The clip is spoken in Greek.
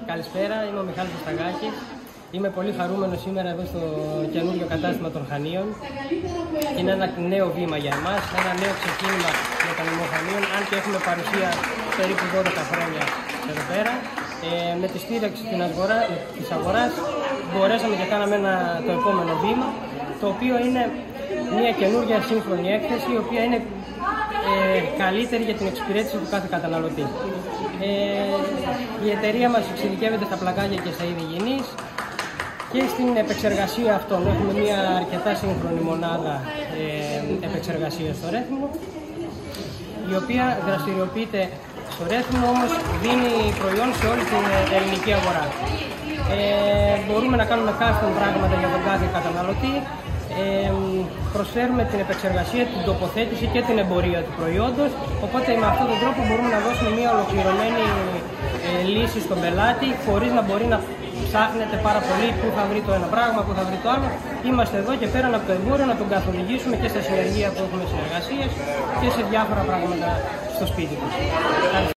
Καλησπέρα, είμαι ο Μιχάλης Σταγάκης. Είμαι πολύ χαρούμενος σήμερα εδώ στο καινούριο κατάστημα των Χανίων. Είναι ένα νέο βήμα για εμάς, ένα νέο ξεκίνημα για τα Λιμνοχανίων, αν και έχουμε παρουσία περίπου 12 χρόνια εδώ πέρα. Με τη στήριξη της αγοράς μπορέσαμε και κάναμε το επόμενο βήμα, το οποίο είναι μια καινούργια σύγχρονη έκθεση, η οποία είναι καλύτερη για την εξυπηρέτηση του κάθε καταναλωτή. Η εταιρεία μας εξειδικεύεται στα πλακάκια και στα είδη υγιεινής και στην επεξεργασία αυτών. Έχουμε μια αρκετά σύγχρονη μονάδα επεξεργασίας στο Ρέθυμνο, η οποία δραστηριοποιείται στο Ρέθυμνο, όμως δίνει προϊόν σε όλη την ελληνική αγορά. Μπορούμε να κάνουμε custom πράγματα για τον κάθε καταναλωτή. Προσφέρουμε την επεξεργασία, την τοποθέτηση και την εμπορία του προϊόντος, οπότε με αυτόν τον τρόπο μπορούμε να δώσουμε μια ολοκληρωμένη λύση στον πελάτη, χωρίς να μπορεί να ψάχνετε πάρα πολύ πού θα βρει το ένα πράγμα, πού θα βρει το άλλο. Είμαστε εδώ και πέραν από το εμπόριο να τον καθοδηγήσουμε και στα συνεργεία που έχουμε συνεργασίες και σε διάφορα πράγματα στο σπίτι του.